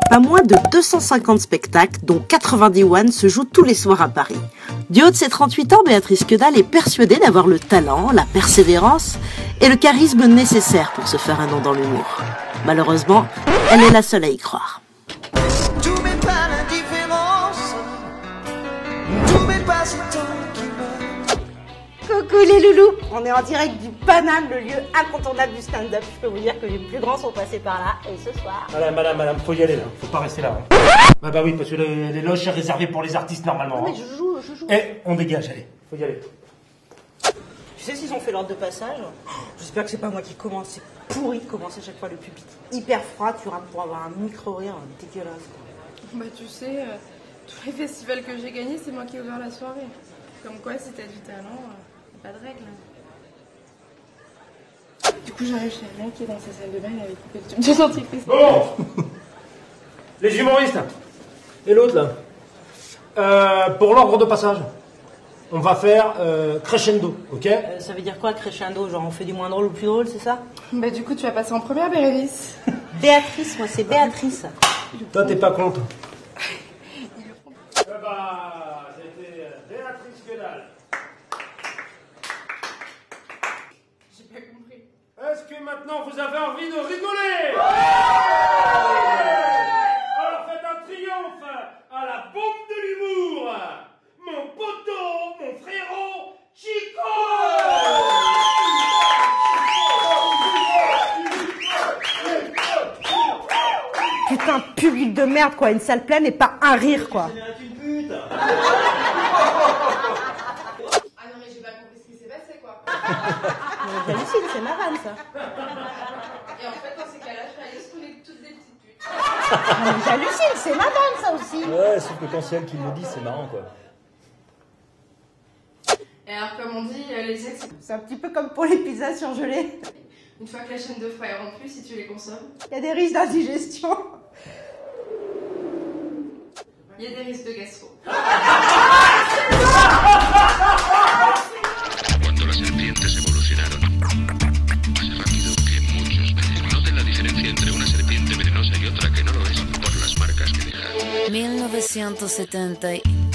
Pas moins de 250 spectacles, dont 90 one, se jouent tous les soirs à Paris. Du haut de ses 38 ans, Béatrice Quedal est persuadée d'avoir le talent, la persévérance et le charisme nécessaires pour se faire un nom dans l'humour. Malheureusement, elle est la seule à y croire. Coucou les loulous, on est en direct du Paname, le lieu incontournable du stand-up. Je peux vous dire que les plus grands sont passés par là. Et ce soir... Madame, faut y aller là, faut pas rester là. Bah oui, parce que les loges sont réservées pour les artistes normalement. Non, mais je joue. Eh, on dégage, allez, faut y aller. Tu sais s'ils ont fait l'ordre de passage? J'espère que c'est pas moi qui commence, c'est pourri de commencer chaque fois le public. Hyper froid, tu rates pour avoir un micro-rire dégueulasse. Bah tu sais, tous les festivals que j'ai gagnés, c'est moi qui ai ouvert la soirée. Comme quoi, si t'as du talent, pas de règles. Du coup, j'arrive chez le mec qui est dans sa salle de bain, il avait coupé le tube de dentifrice. Bon les humoristes et l'autre là, pour l'ordre de passage, on va faire crescendo, ok? Ça veut dire quoi crescendo? Genre on fait du moins drôle au plus drôle, c'est ça? Bah du coup, tu vas passer en première, Bérénice. Béatrice, moi c'est Béatrice. Toi t'es pas contre. Bah, c'était Béatrice Quedal. J'ai pas compris. Est-ce que maintenant vous avez envie de rigoler? Alors faites un triomphe à la bombe de l'humour, mon poteau, mon frérot, Chico! Putain, public de merde quoi, une salle pleine et pas un rire quoi. Ah non mais j'ai pas compris ce qui s'est passé quoi. J'hallucine, c'est ma vanne ça. Et en fait dans ces cas-là, je réalise qu'on est toutes des petites putes. J'hallucine, c'est ma vanne ça aussi. Ouais, sauf que quand c'est elle qui le dit, c'est marrant quoi. Et alors comme on dit, les ex, C'est un petit peu comme pour les pizzas surgelées. une fois que la chaîne de froid est remplie, si tu les consommes, Il y a des risques d'indigestion. il y a des risques de gastro. Cuando las serpientes evolucionaron, más rápido que muchos venenos. Noten la diferencia entre una serpiente venenosa y otra que no lo es por las marcas que deja. 1970